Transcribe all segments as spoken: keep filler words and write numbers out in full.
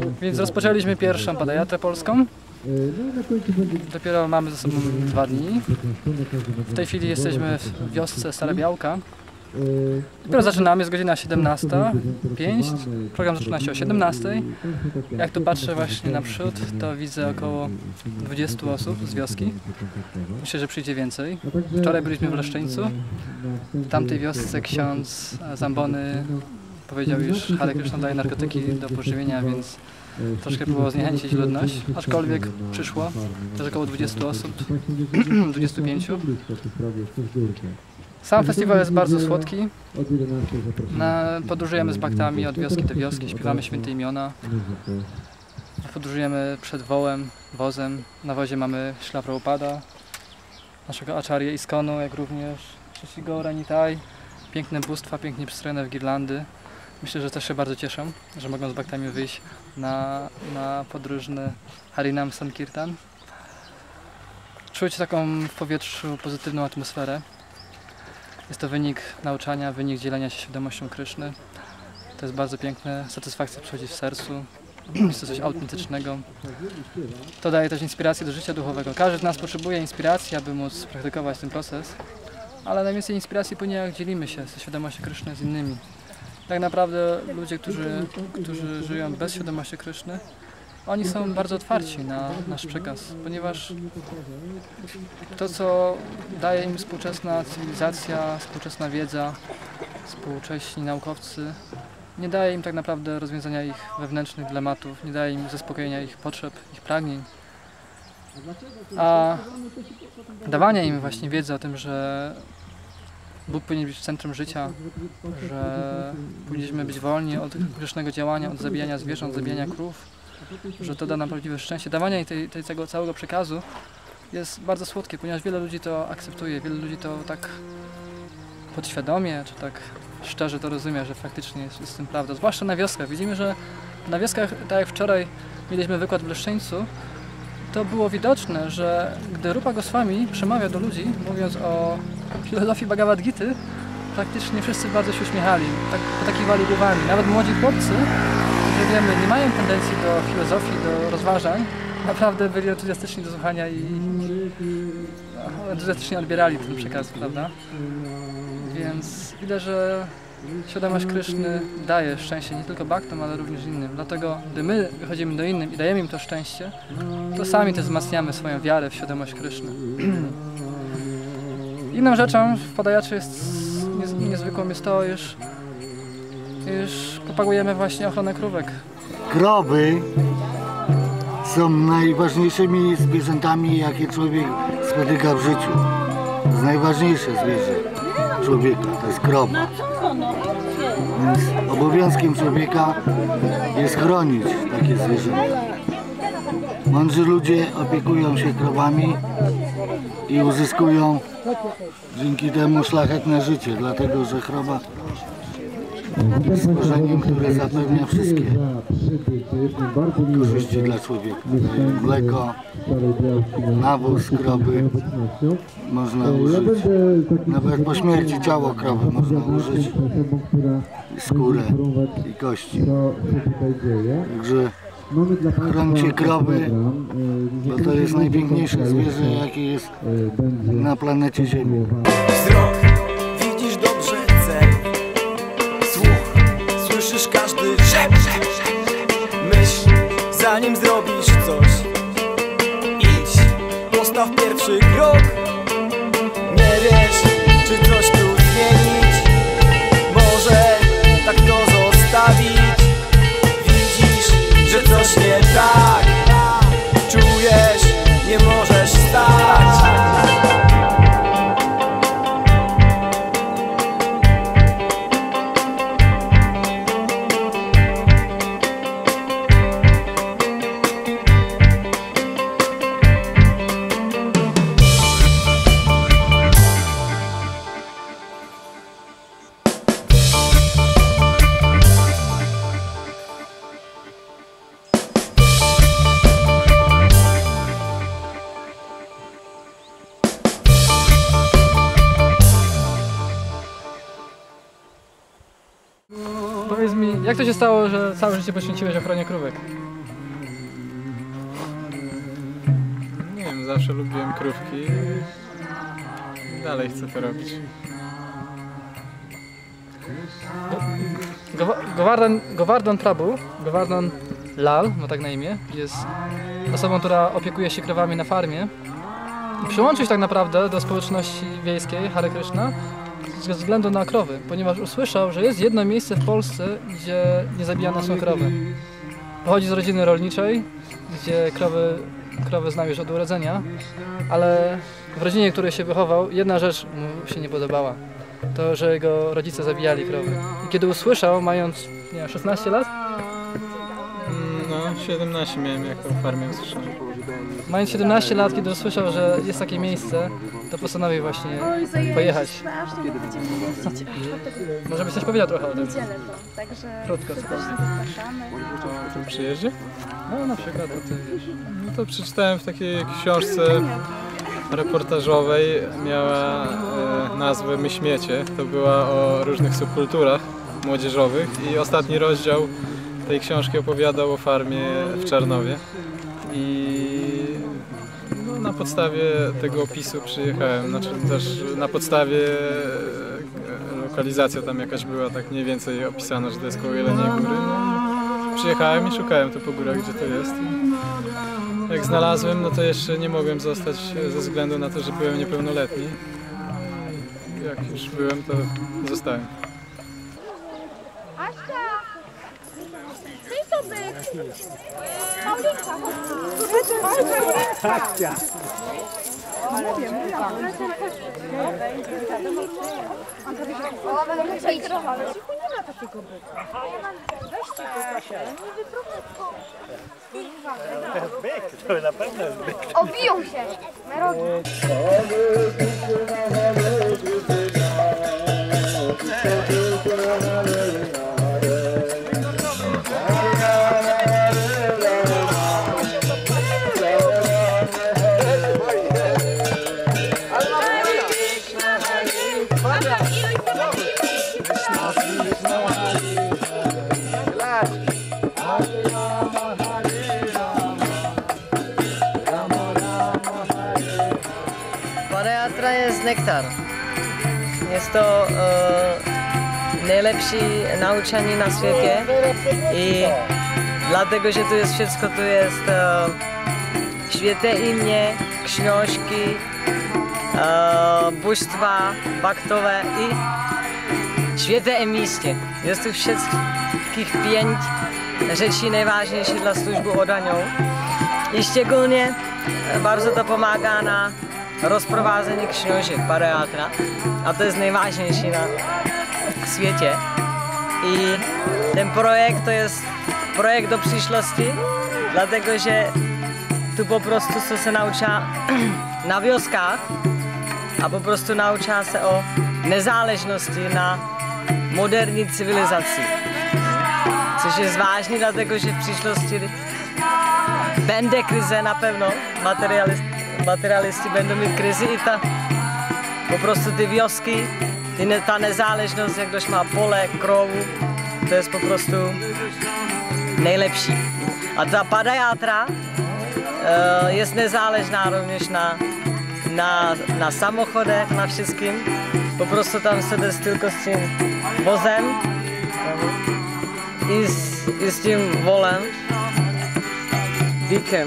Więc rozpoczęliśmy pierwszą padajatrę polską. Dopiero mamy ze sobą dwa dni. W tej chwili jesteśmy w wiosce Stara Białka. Dopiero zaczynamy, jest godzina siedemnasta pięć. Program zaczyna się o siedemnastej. Jak tu patrzę właśnie naprzód, to widzę około dwudziestu osób z wioski. Myślę, że przyjdzie więcej. Wczoraj byliśmy w Leszczyńcu. W tamtej wiosce ksiądz Zambony powiedział, iż Hare Krishna daje narkotyki do pożywienia, więc troszkę próbował zniechęcić ludność, aczkolwiek przyszło też około dwudziestu osób, dwudziestu pięciu. Sam festiwal jest bardzo słodki. Na, podróżujemy z baktami od wioski do wioski, śpiewamy święte imiona. Podróżujemy przed wołem, wozem. Na wozie mamy Śrīla Prabhupada, naszego Acharya Iskonu, jak również Sri Gaura Nitai. Piękne bóstwa, pięknie przystrojone w girlandy. Myślę, że też się bardzo cieszą, że mogą z baktami wyjść na, na podróżny Harinam Sankirtan. Czuć taką w powietrzu pozytywną atmosferę. Jest to wynik nauczania, wynik dzielenia się świadomością Kryszny. To jest bardzo piękne, satysfakcja przychodzi w sercu, jest to coś autentycznego. To daje też inspirację do życia duchowego. Każdy z nas potrzebuje inspiracji, aby móc praktykować ten proces, ale najwięcej inspiracji płynie, jak dzielimy się ze świadomością Kryszny z innymi. Tak naprawdę ludzie, którzy, którzy żyją bez świadomości Kryszny, oni są bardzo otwarci na nasz przekaz, ponieważ to, co daje im współczesna cywilizacja, współczesna wiedza, współcześni naukowcy, nie daje im tak naprawdę rozwiązania ich wewnętrznych dylematów, nie daje im zaspokojenia ich potrzeb, ich pragnień. A dawanie im właśnie wiedzy o tym, że Bóg powinien być w centrum życia, że powinniśmy być wolni od grzesznego działania, od zabijania zwierząt, od zabijania krów, że to da nam prawdziwe szczęście. Dawanie tej, tej, tego całego przekazu jest bardzo słodkie, ponieważ wiele ludzi to akceptuje, wiele ludzi to tak podświadomie, czy tak szczerze to rozumie, że faktycznie jest, jest w tym prawda. Zwłaszcza na wioskach. Widzimy, że na wioskach, tak jak wczoraj mieliśmy wykład w Leszczyńcu, to było widoczne, że gdy Rupa Goswami przemawia do ludzi, mówiąc o filozofii Bhagavad Gity, praktycznie wszyscy bardzo się uśmiechali, tak, potakiwali głowami. Nawet młodzi chłopcy, że wiemy, nie mają tendencji do filozofii, do rozważań, naprawdę byli entuzjastyczni do słuchania i entuzjastycznie odbierali ten przekaz, prawda? Więc widać, że świadomość Kryszny daje szczęście nie tylko bhaktom, ale również innym. Dlatego, gdy my wychodzimy do innym i dajemy im to szczęście, to sami też wzmacniamy swoją wiarę w świadomość Kryszny. Inną rzeczą w padajaczy jest niezwykłą jest to, iż, iż propagujemy właśnie ochronę krówek. Krowy są najważniejszymi zwierzętami, jakie człowiek spotyka w życiu. To jest najważniejsze zwierzę człowieka, to jest krowa. Więc obowiązkiem człowieka jest chronić takie zwierzęta. Mądrzy ludzie opiekują się krowami i uzyskują dzięki temu szlachetne życie, dlatego że krowa jest stworzeniem, które zapewnia wszystkie korzyści dla człowieka. Mleko, nawóz krowy można użyć, nawet po śmierci ciało krowy można użyć, skórę i kości. Także chroncie krowy, bo to jest najpiękniejsze zwierzę, jakie jest na planecie Ziemi. Wzrok, widzisz dobrze cel. Słuch, słyszysz każdy szep. Myśl, zanim zrobisz coś. Idź, postaw pierwszy krok. Nie wiesz, czy coś tu zmienić. Może tak to zostawić. Widzisz, że coś nie tak. Czujesz, nie możesz stać. Powiedz mi, jak to się stało, że całe życie poświęciłeś ochronie krówek? zawsze lubiłem krówki i dalej chcę to robić. Govardhan, Govardhan Prabhu, Govardhan Lal, ma tak na imię, jest osobą, która opiekuje się krowami na farmie. I przyłączył się tak naprawdę do społeczności wiejskiej Hare Krishna ze względu na krowy, ponieważ usłyszał, że jest jedno miejsce w Polsce, gdzie nie zabijane są krowy. Pochodzi z rodziny rolniczej, gdzie krowy, krowy znał już od urodzenia, ale w rodzinie, w której się wychował, jedna rzecz mu się nie podobała. To, że jego rodzice zabijali krowy. I kiedy usłyszał, mając nie wiem, szesnaście lat, No, siedemnaście miałem, jak o farmie usłyszałem. mając siedemnaście lat, kiedy usłyszał, że jest takie miejsce, to postanowił właśnie pojechać. Może byś coś powiedział trochę o tym? Krótko, co O tym przyjeździe? No na przykład o tym, wiesz. No to przeczytałem w takiej książce reportażowej, miała e, nazwę My śmiecie. To była o różnych subkulturach młodzieżowych i ostatni rozdział tej książki opowiadał o farmie w Czarnowie. I no, na podstawie tego opisu przyjechałem, znaczy też na podstawie e, lokalizacja tam jakaś była tak mniej więcej opisana, że to jest koło Jeleniej Góry. No, przyjechałem i szukałem tu po górach, gdzie to jest. Jak znalazłem, no to jeszcze nie mogłem zostać ze względu na to, że byłem niepełnoletni. Jak już byłem, to zostałem. Aśka! Ty to być! Paulinka, chodź! Mówię, mówię. O, będę musiała iść. Nie ma takiego byka. Weźcie go proszę, nie wyprowadzę. To na pewno jest byk. Obiją się na rogi. Padayatra jest nektar. Jest to e, najlepsze nauczanie na świecie i dlatego, że tu jest wszystko, tu jest e, święte imię, książki, e, bóstwa, baktowe i święte miejsce. Jest tu wszystkich pięć rzeczy najważniejszych dla służby oddanią i szczególnie bardzo to pomaga na rozprowadzenie książek Padayatra, a to jest najważniejsze na świecie. I ten projekt to jest projekt do przyszłości, dlatego że tu po prostu co się naucza na wioskach, a po prostu naucza się o niezależności na modernej cywilizacji. Což jest ważne, dlatego że w przyszłości będzie kryzę na pewno, materialist, materialiści będą mieć kryzę i ta, po prostu te wioski, ta niezależność, jak ktoś ma pole, krowu, to jest po prostu najlepszy. A ta Padayatra e, jest niezależna również na, na, na samochodach, na wszystkim. Po prostu tam siedzę tylko z tym wozem i z, i z tym wolem, dikiem.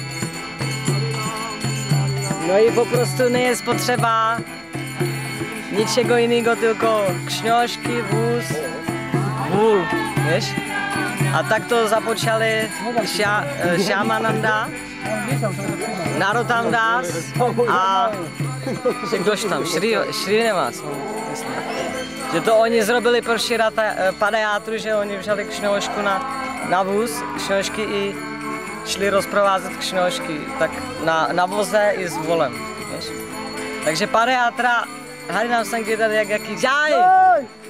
No i po prostu nie jest potrzeba niczego innego, tylko książki, wóz, wół, wiesz? A tak to zapoczęli Shyamananda, Narottam Das, a że ktoś tam, Srinivas. Że to oni zrobili pierwszy raz Padayatru, że oni wzięli książkę na, na wóz, książki i szli rozprowadzać książki tak na, na wozie i z wolem, wiesz? Takže Padayatra, Harinam Sankirtan jak jakiś jaj!